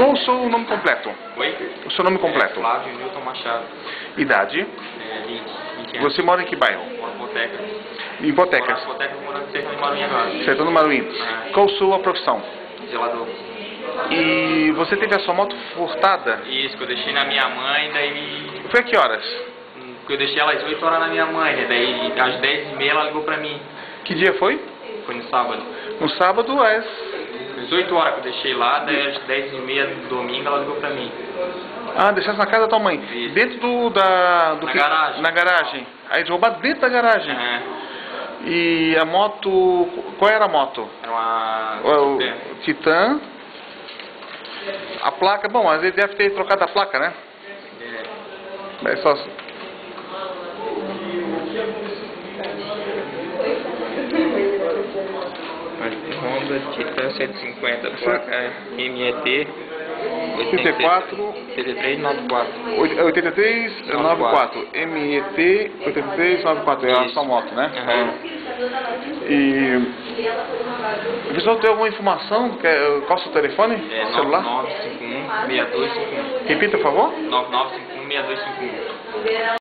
Qual o seu nome completo? Oi? O seu nome completo? Flávio Newton Machado. Idade? 20 anos. Você mora em que bairro? Moro em Boteca. Em Hipotecas. Boteca, morando em Sertão de Maruim agora. Sertão do Maruim. Qual a sua profissão? Zelador. E você teve a sua moto furtada? Isso, que eu deixei na minha mãe, daí... Foi a que horas? Eu deixei ela às 8 horas na minha mãe, né? Daí às 10h30 ela ligou pra mim. Que dia foi? Foi no sábado. No sábado, às... Às 8 horas que eu deixei lá, daí às 10h30 no domingo ela ligou pra mim. Ah, deixasse na casa da tua mãe? Isso. Dentro Na garagem. Na garagem. Aí eles roubaram dentro da garagem. É. E a moto... Qual era a moto? Era uma... O Titan. A placa... Bom, às vezes deve ter trocado a placa, né? É só... Honda Titan 150, placa MET 84... 8394. 8394. MET 8394. É a sua moto, né? E... O pessoal tem alguma informação? Qual é o seu telefone? Celular? 9951 6251. Repita, por favor. 9951 6251.